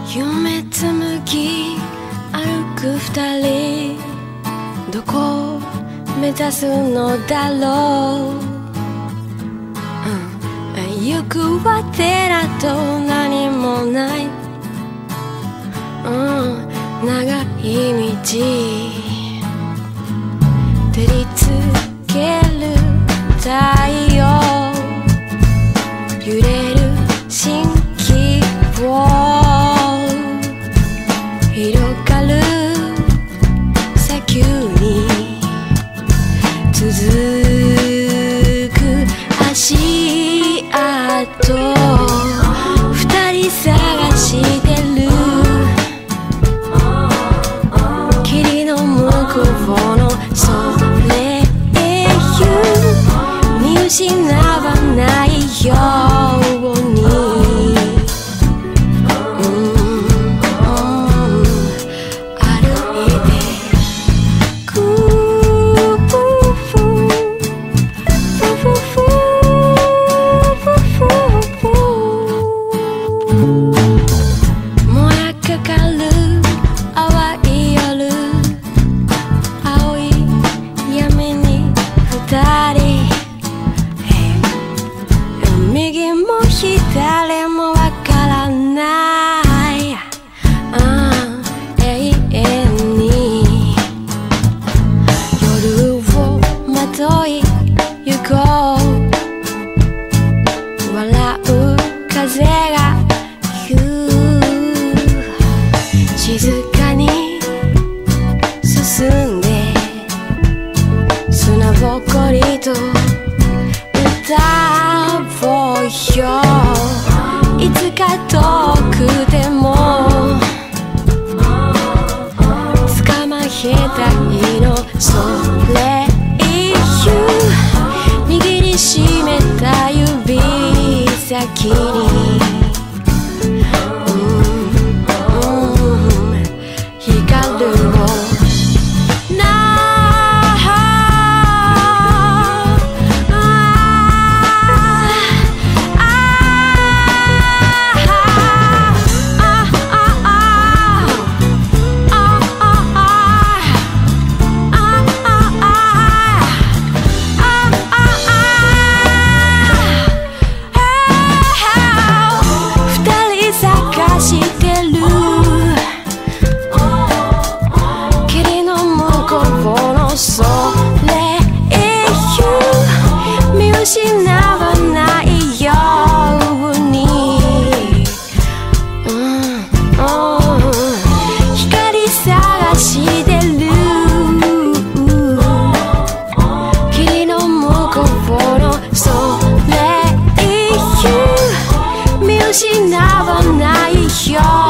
夢紡ぎ歩く二人、どこを目指すのだろう、行く当てなど何もない、長い道照りつける太陽、揺れる蜃気楼、広がる砂丘に続く足跡、二人探してる霧の向こうのそれへ見失わないように、右も左もわからない、永遠に夜をまとい行こう、笑う風が言う、静かに進んで砂ぼこりと歌おうよ、いつか遠くでも捕まえたいの、それ以上握りしめた指先に光るをそれ以上見失わないように、光探してる霧の向こうのそれ以上見失わないよ